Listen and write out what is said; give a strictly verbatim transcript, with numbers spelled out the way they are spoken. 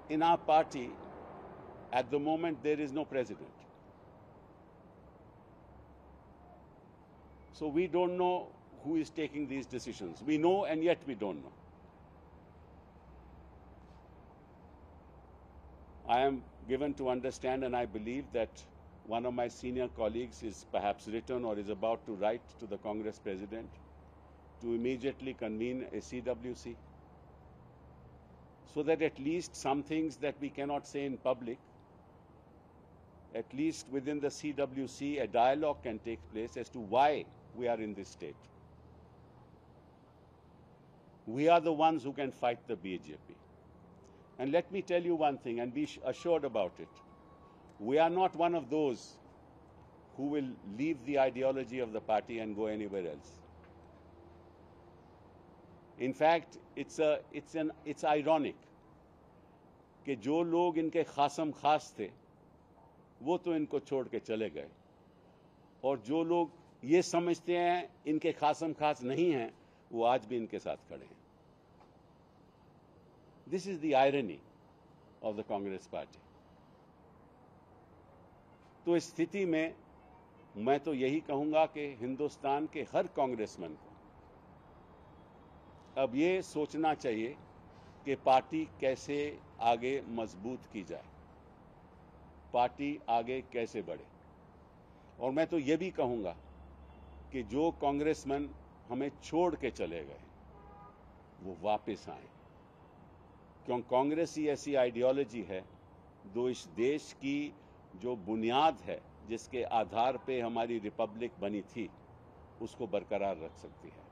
in our party, at the moment, there is no president. So we don't know who is taking these decisions. We know, and yet we don't know. I am given to understand, and I believe that one of my senior colleagues is perhaps written or is about to write to the Congress President to immediately convene a C W C, so that at least some things that we cannot say in public, at least within the C W C, a dialogue can take place as to why we are in this state. We are the ones who can fight the B J P. And let me tell you one thing, and be assured about it. We are not one of those who will leave the ideology of the party and go anywhere else. In fact, it's a, it's an, it's ironic कि जो लोग इनके खासम खास थे, वो तो इनको छोड़ के चले गए, और जो लोग ये समझते हैं इनके खासम खास नहीं हैं, वो आज भी इनके साथ खड़े हैं. This is the irony of the Congress Party. तो इस स्थिति में मैं तो यही कहूंगा कि हिंदुस्तान के हर कांग्रेसमैन को अब ये सोचना चाहिए कि पार्टी कैसे आगे मजबूत की जाए, पार्टी आगे कैसे बढ़े. और मैं तो ये भी कहूंगा कि जो कांग्रेसमैन हमें छोड़ के चले गए वो वापस आए, क्योंकि कांग्रेस ही ऐसी आइडियोलॉजी है जो इस देश की जो बुनियाद है, जिसके आधार पे हमारी रिपब्लिक बनी थी, उसको बरकरार रख सकती है.